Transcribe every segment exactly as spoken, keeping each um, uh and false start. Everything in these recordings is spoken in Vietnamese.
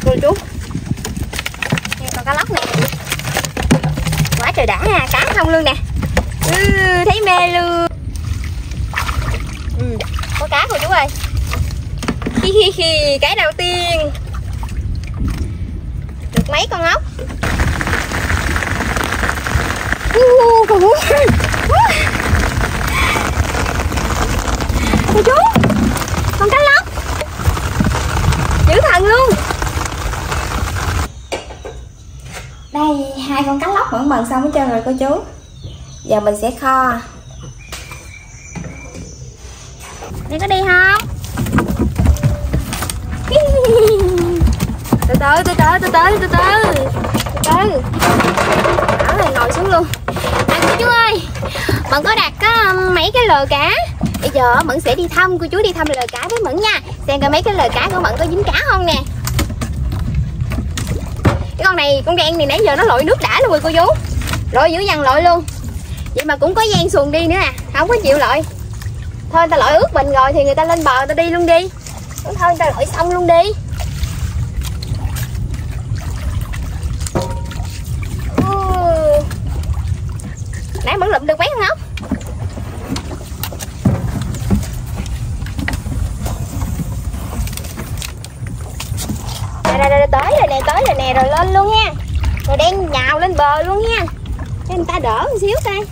Cô chú. Nè con cá lóc nè. Quá trời đã ha, cá không luôn nè. Ừ, thấy mê luôn. Ừ, có cá cô chú ơi. Hi hi hi, cái đầu tiên. Được mấy con ốc. Uh, cô chú, con cá lóc dữ thần luôn. Đây, hai con cá lóc vẫn bần xong hết trơn rồi cô chú. Giờ mình sẽ kho. Đây có đi không? Từ từ, từ từ, từ từ, từ từ, từ từ. Đảo này ngồi xuống luôn. À cô chú ơi, Mận có đặt có mấy cái lờ cá. Bây giờ Mận sẽ đi thăm, cô chú đi thăm lờ cá với Mận nha. Xem coi mấy cái lờ cá của Mận có dính cá không nè. Cái con này, con đen này nãy giờ nó lội nước đã luôn rồi cô chú. Lội dữ dằn lội luôn. Vậy mà cũng có gian xuồng đi nữa nè, không có chịu lội. Thôi người ta lội ướt mình rồi thì người ta lên bờ người ta đi luôn đi. Thôi người ta lội xong luôn đi. uh. Nãy Mận lụm được mấy con ốc. Đây, đây, đây, tới rồi nè, tới rồi nè, rồi lên luôn nha. Rồi đen nhào lên bờ luôn nha. Cho người ta đỡ một xíu coi.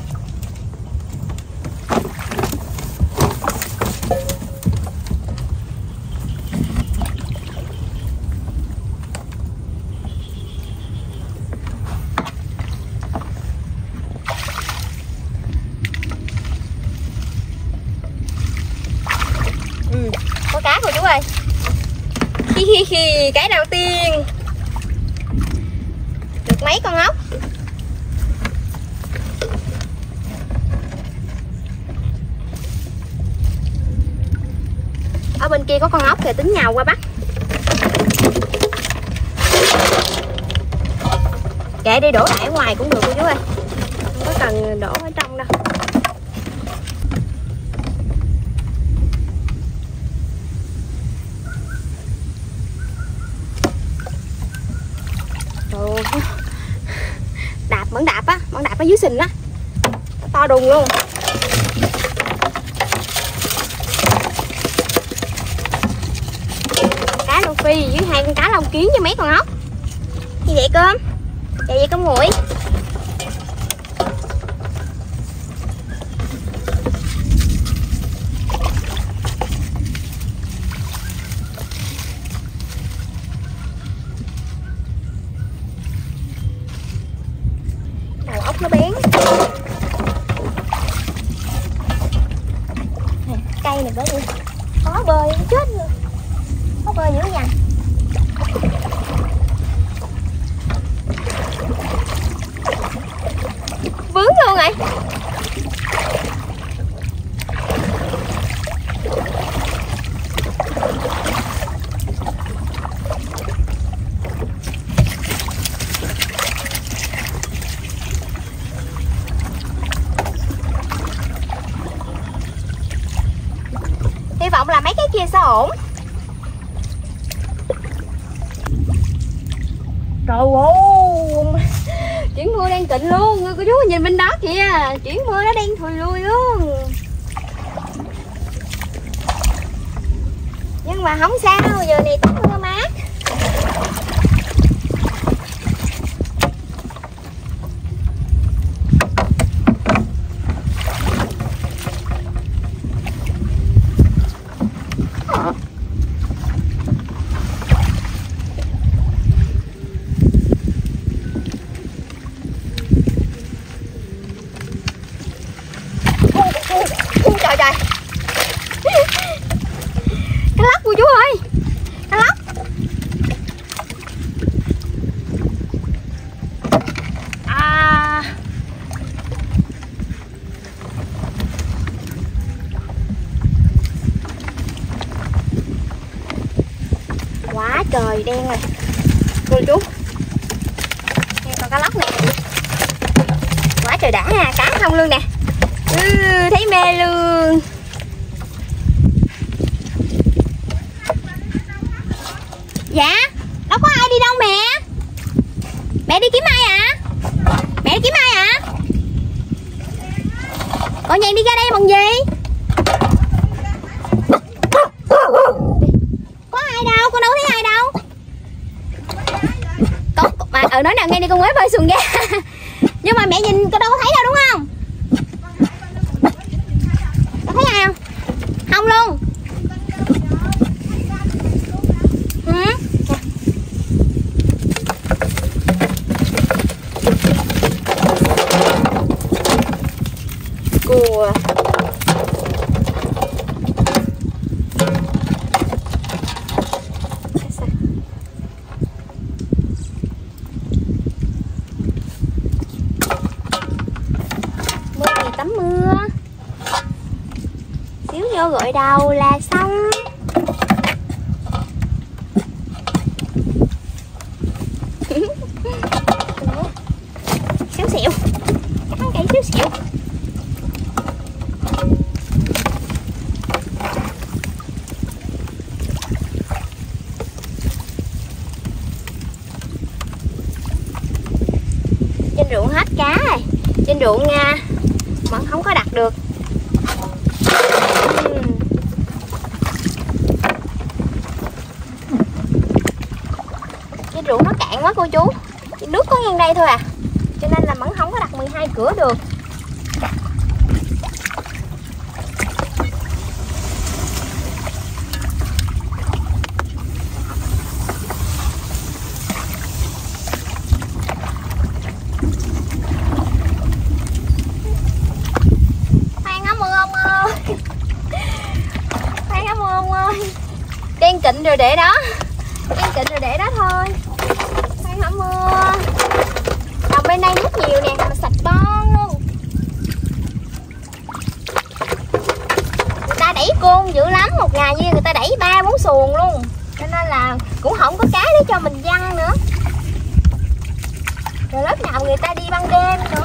Ừ, có cá rồi chú ơi. Hi hi hi, cái đầu tiên. Được mấy con ốc. Ở bên kia có con ốc kìa, tính nhào qua bắt. Kệ đi, đổ lại ở ngoài cũng được cô chú ơi. Không có cần đổ ở trong đâu. Ồ, đạp, Mẫn đạp á, Mẫn đạp ở dưới sình á. To đùng luôn. Cá rô phi với hai con cá lông kiến với mấy con ốc. Như vậy cơm. Vậy vậy cơm nguội. Đầu ốc nó bén. Cây này bởi vì khó bơi chết rồi. Khó bơi dữ dằn. Vướng luôn rồi. Hy vọng là mấy cái kia sẽ ổn. Trời ơi, chuyển mưa đang tịnh luôn. Cô chú nhìn bên đó kìa, chuyển mưa nó đen thùi lùi luôn. Nhưng mà không sao, giờ này tắt mưa mát. Trời trời, cá lóc cô chú ơi, cá lóc. À, quá trời đen rồi cô chú. Đây con cá lóc này, quá trời đã ha, cá không luôn nè. Ừ, thấy mê luôn. Dạ, đâu có ai vàng đi ra đây bằng gì? Có ai đâu, con đâu thấy ai đâu. Con mà ở nói nào nghe đi, con mới bơi xuồng ra. Nhưng mà mẹ nhìn con đâu có thấy đâu đúng không? Có thấy ai không? Không luôn. Ừ. Cua. Tắm mưa xíu vô gội đầu là xong. Xíu xịu cắn cây xíu xịu. Trên ruộng hết cá rồi, trên ruộng nha vẫn không có đặt được. uhm. Cái ruộng nó cạn quá cô chú, nước có ngang đây thôi à, cho nên là vẫn không có đặt mười hai cửa được. Đen kịnh rồi để đó, đen kịnh rồi để đó thôi. Khoan hả mưa. Đồng bên đây rất nhiều nè, mà sạch bon luôn. Người ta đẩy côn dữ lắm, một ngày như người ta đẩy ba bốn xuồng luôn, cho nên là cũng không có cá để cho mình văng nữa. Rồi lớp nào người ta đi ban đêm nữa.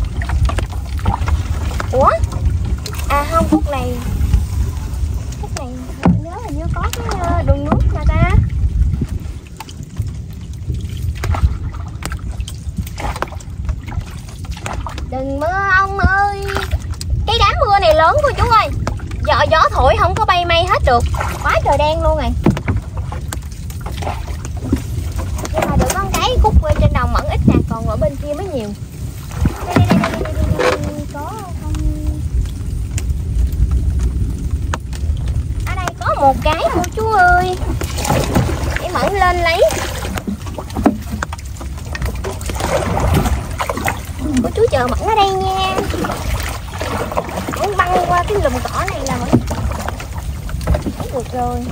Ủa? À không, phút này phút này nhớ là như có cái đường nước mà ta. Đừng mưa ông ơi. Cái đám mưa này lớn cô chú ơi. Gió, gió thổi không có bay mây hết được. Quá trời đen luôn rồi. Nhưng mà được con cái khúc trên đồng mẫn ít nè, còn ở bên kia mới nhiều. Đây, đây, đây, đây, đây, đây, đây. Có không? Ở đây có một cái cô chú ơi. Để Mẫn lên lấy. Cô chú chờ Mẫn ở đây nha. Mẫn băng qua cái lùm cỏ này là Mẫn thấy được rồi.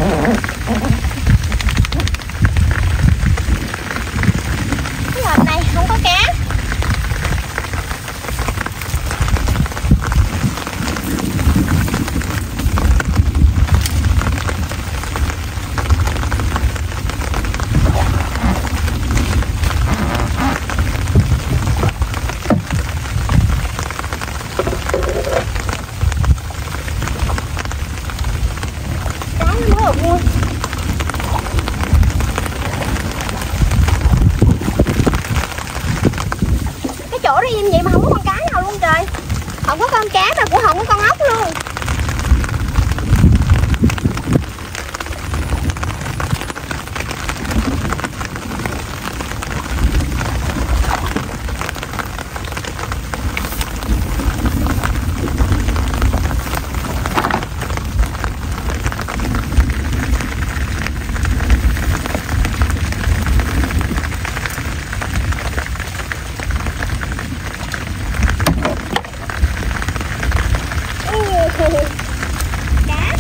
Cái hộp này không có cá. Chỗ đó im vậy mà không có con cá nào luôn trời. Không có con cá mà cũng không có con ốc luôn. Cá.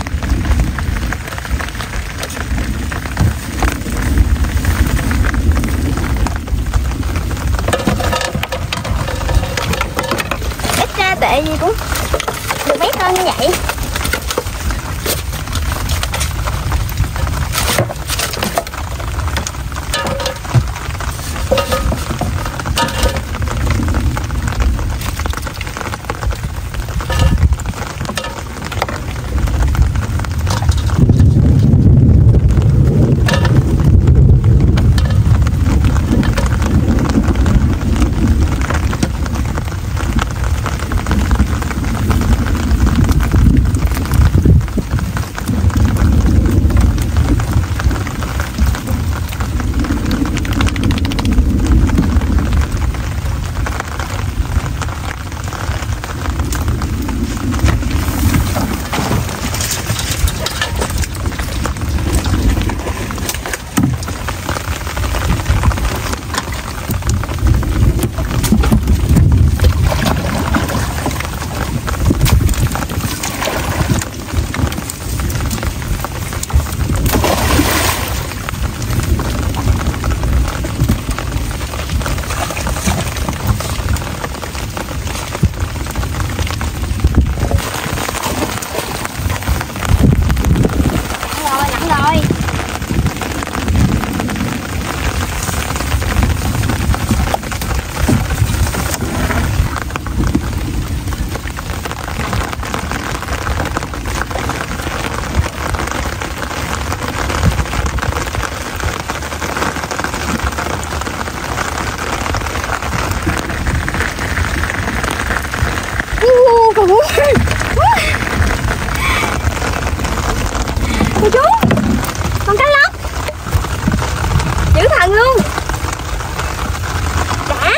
Ít ra tệ gì cũng được mấy con như vậy. Cô chú, con cá lóc dữ thần luôn. Đã.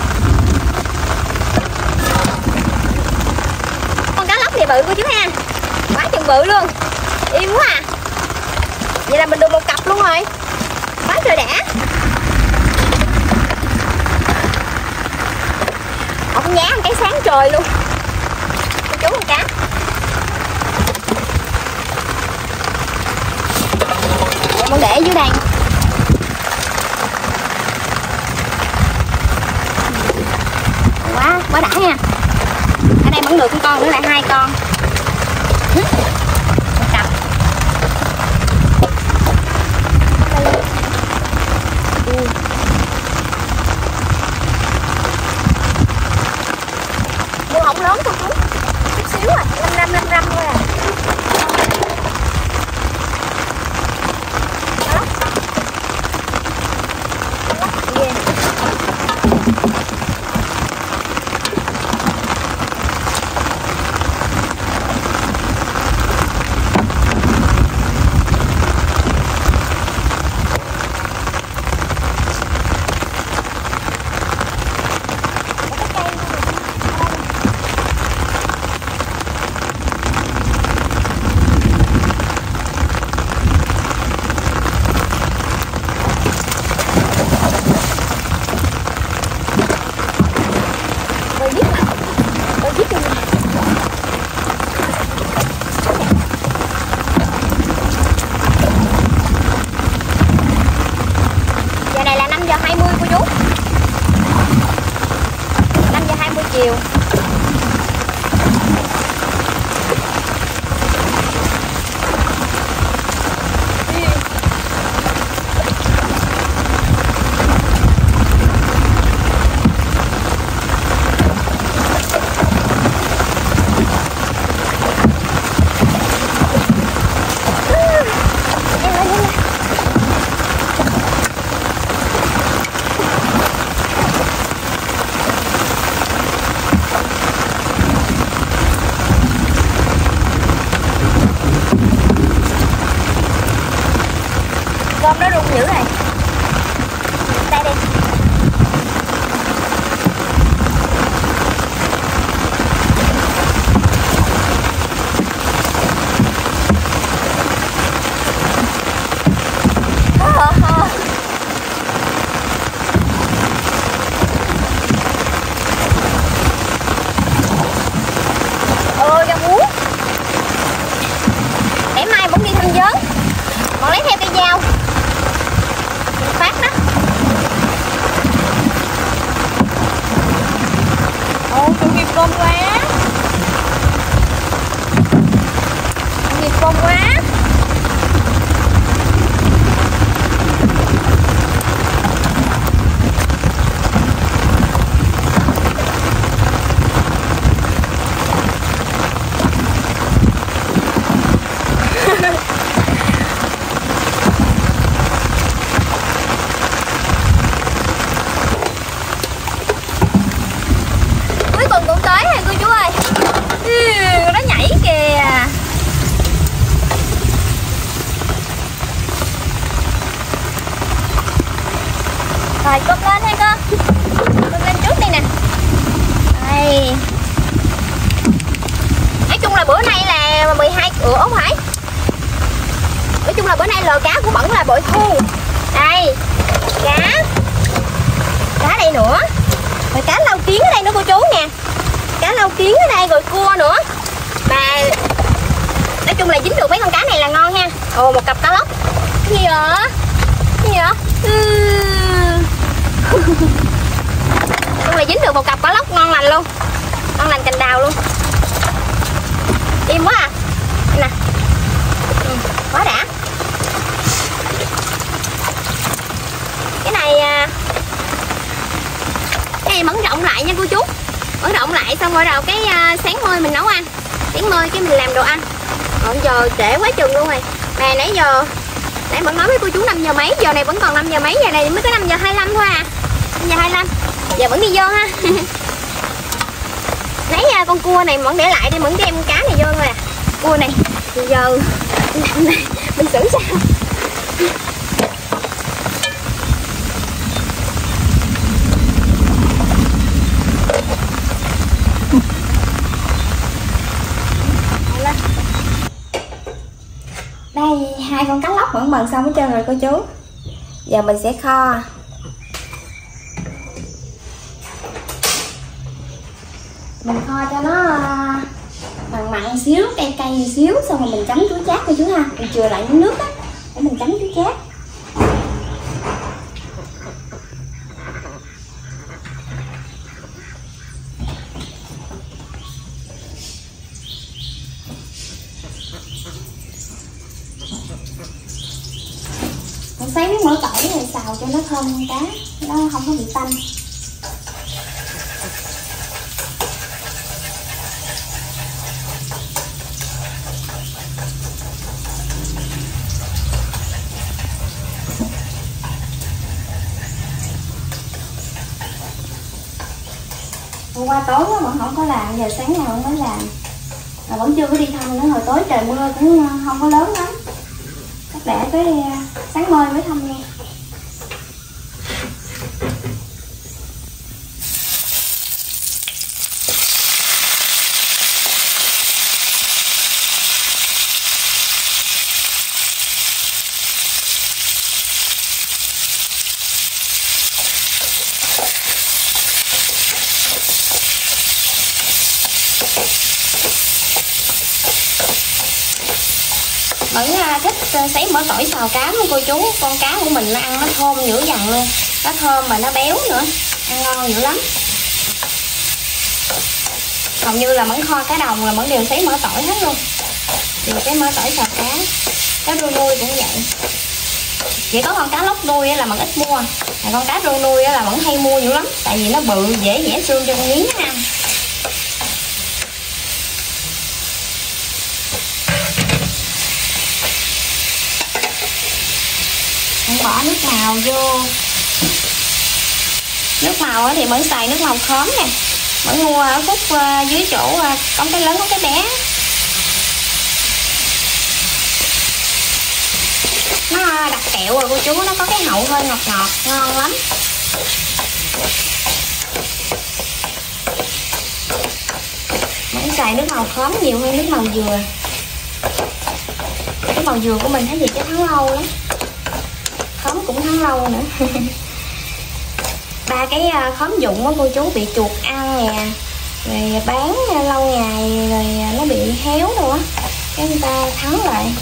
Con cá lóc này bự cô chú ha, quá chừng bự luôn, im quá à. Vậy là mình được một cặp luôn rồi, quá trời đã. Ông nhá một cái sáng trời luôn. Cô chú con cá. Con để dưới đây. Quá, quá đã nha. Ở đây vẫn được con con nữa, lại hai con. Một cặp. Mua không lớn thôi chú. Chút xíu à, năm năm năm năm thôi à. tôm nó rung dữ rồi. Đây đi. Ôi ra bú. Để mai bỗng đi thăm vớn, bọn lấy theo cây dao phát đó. Ồ, tội nghiệp con quá. Tội nghiệp con quá. Cuối cùng cũng tới rồi cô chú ơi. Ừ, nó nhảy kìa. Rồi cất lên hay con. Cất lên trước đi nè. Đây. Nói chung là bữa nay là mười hai ủa không phải. Nói chung là bữa nay lò cá của Mẫn là bội thu. Đây. Cá. Cá đây nữa. Rồi cá lau kiến ở đây nữa cô chú nè. Cá lau kiến ở đây rồi cua nữa. Mà nói chung là dính được mấy con cá này là ngon nha. Ồ, một cặp cá lóc. Cái gì vậy? Cái gì vậy? Ừ. Chung là dính được một cặp cá lóc ngon lành luôn. Ngon lành cành đào luôn. Im quá à. Đây nè. Ừ, quá đã. Cái này cái này Mẫn rộng lại nha cô chú. Mẫn rộng lại xong rồi đầu cái uh, sáng mơi mình nấu ăn. Sáng mơi cái mình làm đồ ăn. Còn giờ trễ quá chừng luôn rồi. Mà nãy giờ nãy Mẫn nói với cô chú năm giờ mấy, giờ này vẫn còn năm giờ mấy, giờ này mới có năm giờ hai mươi lăm thôi à. năm giờ hai mươi lăm. Giờ vẫn đi vô ha. Lấy uh, con cua này Mẫn để lại đi, Mẫn đem cá này vô thôi à. Cua này thì giờ mình xử sao? Đây, hai con cá lóc vẫn bần xong hết trơn rồi cô chú. Giờ mình sẽ kho. Mình kho cho nó mặn mặn xíu, cay cay xíu. Xong rồi mình chấm chuối chát cô chú ha. Mình chừa lại những nước á để mình chấm chuối chát. Mình xấy miếng mỡ tỏi này xào cho nó thơm con cá, nó không có bị tanh. Hôm qua tối nó vẫn không có làm, giờ sáng nào vẫn mới làm. Mà vẫn chưa có đi thăm nữa, hồi tối trời mưa cũng không có lớn lắm. Chắc để tới sáng mai mới thăm nha. Mẫn thích sấy mỡ tỏi xào cá luôn cô chú. Con cá của mình nó ăn nó thơm dữ dằn luôn. Nó thơm mà nó béo nữa. Ăn ngon dữ lắm. Hầu như là Mẫn kho cá đồng là Mẫn đều sấy mỡ tỏi hết luôn. Thì cái mỡ tỏi xào cá. Cá rô nuôi cũng vậy. Chỉ có con cá lóc nuôi là Mẫn ít mua. Mà con cá rô nuôi là Mẫn hay mua dữ lắm. Tại vì nó bự dễ dẻ xương cho con miếng ăn. Bỏ nước màu vô. Nước màu thì Mẫn xài nước màu khóm nè. Mẫn mua ở Phúc dưới chỗ có cái lớn có cái bé. Nó đặt kẹo rồi cô chú, nó có cái hậu hơi ngọt ngọt ngon lắm. Mẫn xài nước màu khóm nhiều hơn nước màu dừa. Cái màu dừa của mình thấy gì chắc thắng lâu lắm, khóm cũng thắng lâu nữa. Ba cái khóm dụng của cô chú bị chuột ăn nè, rồi bán lâu ngày rồi nó bị héo rồi á, cái người ta thắng lại.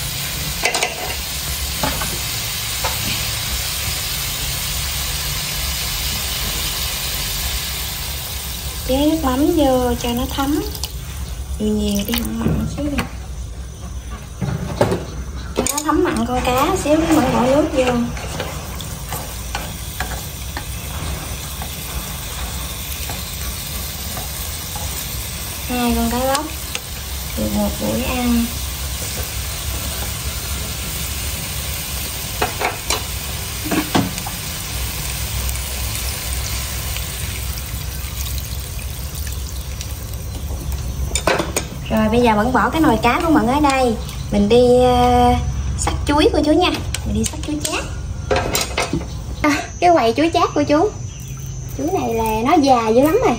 Chế nước mắm vô cho nó thấm nhiều nhiều đi, mặn mặn xíu đi, cho nó thấm mặn con cá xíu mới bỏ nước vô. Hai con cá lóc được một buổi ăn. Rồi bây giờ vẫn bỏ cái nồi cá của Mận ở đây. Mình đi uh, xắt chuối cô chú nha. Mình đi xắt chuối chát. À, cái quầy chuối chát của chú. Chuối này là nó già dữ lắm rồi.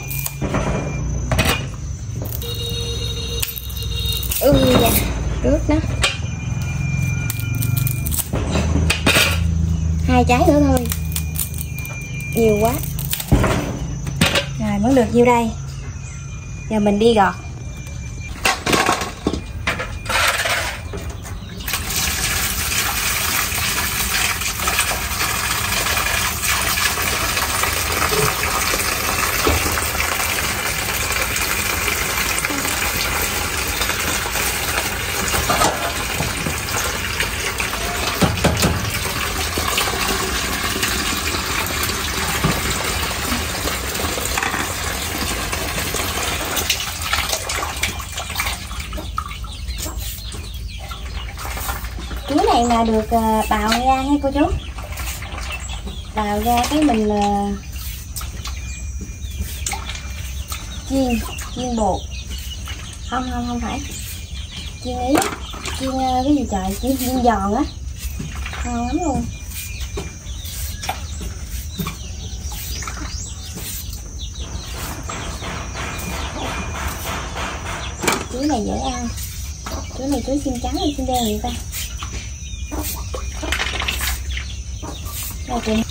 Ừ dạ, rước nó. Hai trái nữa thôi. Nhiều quá. Rồi mới được nhiêu đây. Giờ mình đi gọt. Chuối này là được uh, bào ra nha cô chú. Bào ra cái mình uh, chiên, chiên bột. Không không không phải. Chiên ý, chiên uh, cái gì trời, chiên, chiên giòn á. Ngon lắm luôn. Chuối này dễ ăn. Chuối này chuối xiêm trắng hay xiêm đen vậy ta? Đây chị.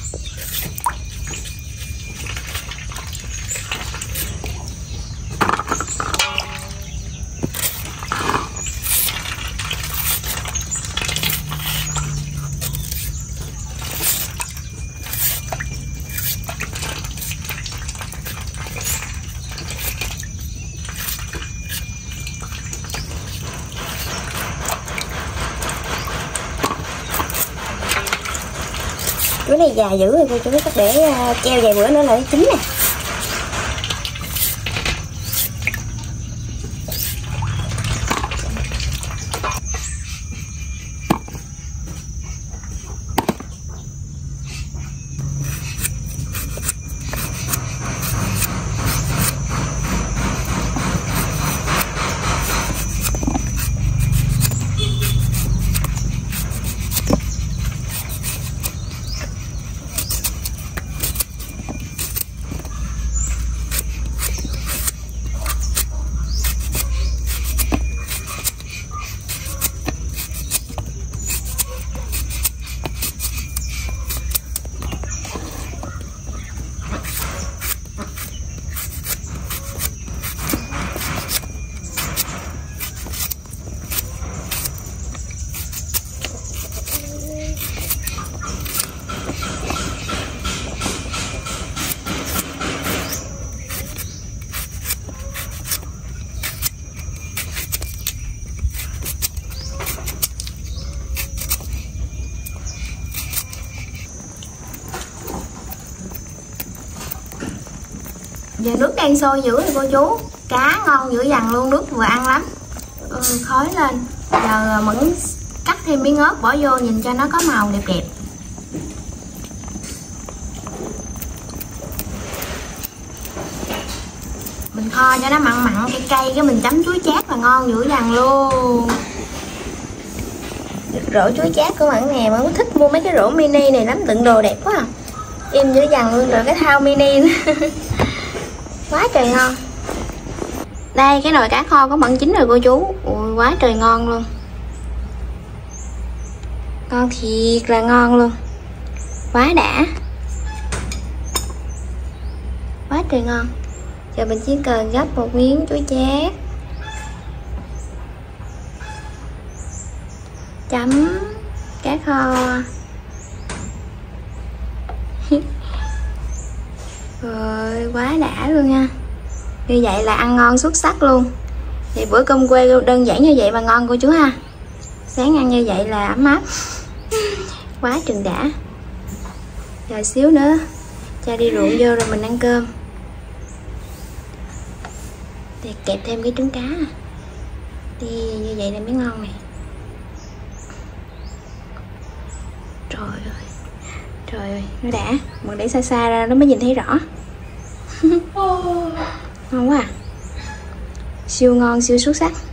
Chuối này già dữ rồi cô chú, chắc để uh, treo vài bữa nữa là nó chín nè. Giờ nước đang sôi dữ rồi cô chú. Cá ngon dữ dằn luôn, nước vừa ăn lắm. Ừ, khói lên. Giờ Mẫn cắt thêm miếng ớt bỏ vô nhìn cho nó có màu đẹp đẹp. Mình kho cho nó mặn mặn cay cay, cái mình chấm chuối chát là ngon dữ dằn luôn. rổ chuối chát của Mẫn nè. Mẫn thích mua mấy cái rổ mini này lắm, đựng đồ đẹp quá à. Im dữ dằn luôn rồi cái thau mini quá trời ngon. Đây cái nồi cá kho của Mẫn chín rồi cô chú. Ui, quá trời ngon luôn, ngon thiệt là ngon luôn, quá đã, quá trời ngon. Giờ mình chỉ cần gấp một miếng chuối chát, chấm cá kho rồi, quá đã luôn nha. Như vậy là ăn ngon xuất sắc luôn. Thì bữa cơm quê đơn giản như vậy mà ngon cô chú ha. Sáng ăn như vậy là ấm áp quá chừng đã. Rồi xíu nữa cha đi ruộng vô rồi mình ăn cơm. Thì kẹp thêm cái trứng cá thì như vậy là mới ngon này. Trời ơi, trời ơi, nó đã. Mình để xa xa ra nó mới nhìn thấy rõ. Ngon quá à. Siêu ngon, siêu xuất sắc.